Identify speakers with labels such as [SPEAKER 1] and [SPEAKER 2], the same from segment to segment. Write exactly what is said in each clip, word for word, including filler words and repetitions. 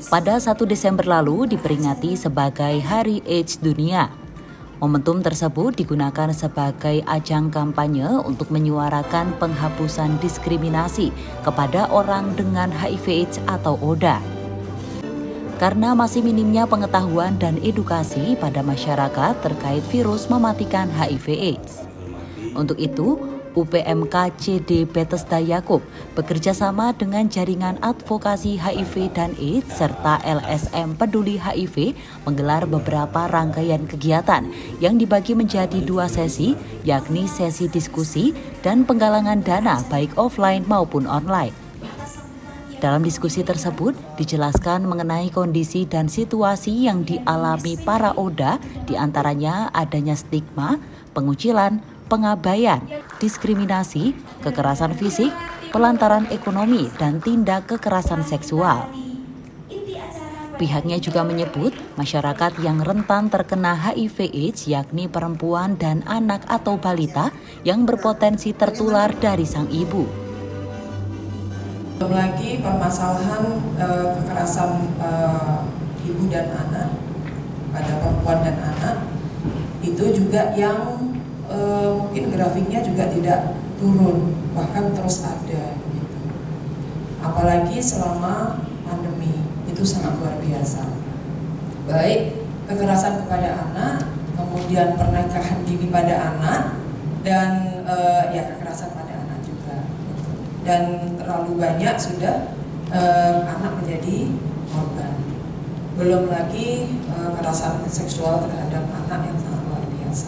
[SPEAKER 1] pada satu Desember lalu diperingati sebagai Hari AIDS Dunia. Momentum tersebut digunakan sebagai ajang kampanye untuk menyuarakan penghapusan diskriminasi kepada orang dengan H I V AIDS atau O D A. Karena masih minimnya pengetahuan dan edukasi pada masyarakat terkait virus mematikan H I V AIDS. Untuk itu, U P M K C D Bethesda Yakub bekerja sama dengan Jaringan Advokasi H I V dan AIDS serta L S M Peduli H I V menggelar beberapa rangkaian kegiatan yang dibagi menjadi dua sesi, yakni sesi diskusi dan penggalangan dana baik offline maupun online. Dalam diskusi tersebut dijelaskan mengenai kondisi dan situasi yang dialami para O D A, diantaranya adanya stigma, pengucilan, pengabaian, diskriminasi, kekerasan fisik, pelantaran ekonomi, dan tindak kekerasan seksual. Pihaknya juga menyebut masyarakat yang rentan terkena H I V AIDS yakni perempuan dan anak atau balita yang berpotensi tertular dari sang ibu.
[SPEAKER 2] Belum lagi permasalahan uh, kekerasan uh, ibu dan anak pada perempuan dan anak itu juga yang Uh, mungkin grafiknya juga tidak turun, bahkan terus ada gitu. Apalagi selama pandemi itu sangat luar biasa. Baik kekerasan kepada anak, kemudian pernikahan dini pada anak, dan uh, ya kekerasan pada anak juga. Dan terlalu banyak sudah uh, anak menjadi korban. Belum lagi uh, kekerasan seksual terhadap anak yang sangat luar biasa.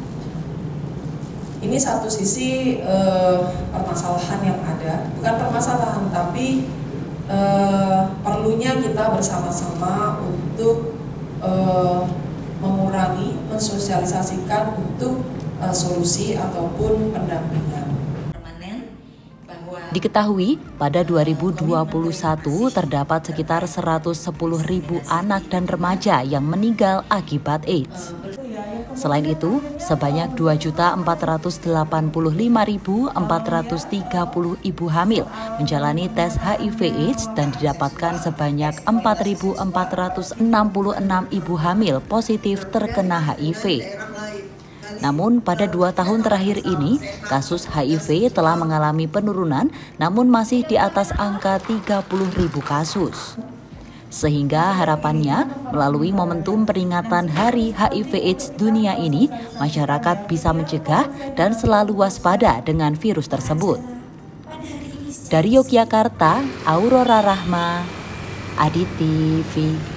[SPEAKER 2] Ini satu sisi eh, permasalahan yang ada, bukan permasalahan, tapi eh, perlunya kita bersama-sama untuk eh, mengurangi, mensosialisasikan untuk eh, solusi ataupun pendampingan.
[SPEAKER 1] Diketahui pada dua ribu dua puluh satu terdapat sekitar seratus sepuluh ribu anak dan remaja yang meninggal akibat AIDS. Selain itu, sebanyak dua juta empat ratus delapan puluh lima ribu empat ratus tiga puluh ibu hamil menjalani tes H I V AIDS dan didapatkan sebanyak empat ribu empat ratus enam puluh enam ibu hamil positif terkena H I V. Namun pada dua tahun terakhir ini, kasus H I V telah mengalami penurunan namun masih di atas angka tiga puluh ribu kasus. Sehingga harapannya melalui momentum peringatan Hari H I V AIDS Dunia ini, masyarakat bisa mencegah dan selalu waspada dengan virus tersebut. Dari Yogyakarta, Aurora Rahma, Adi T V.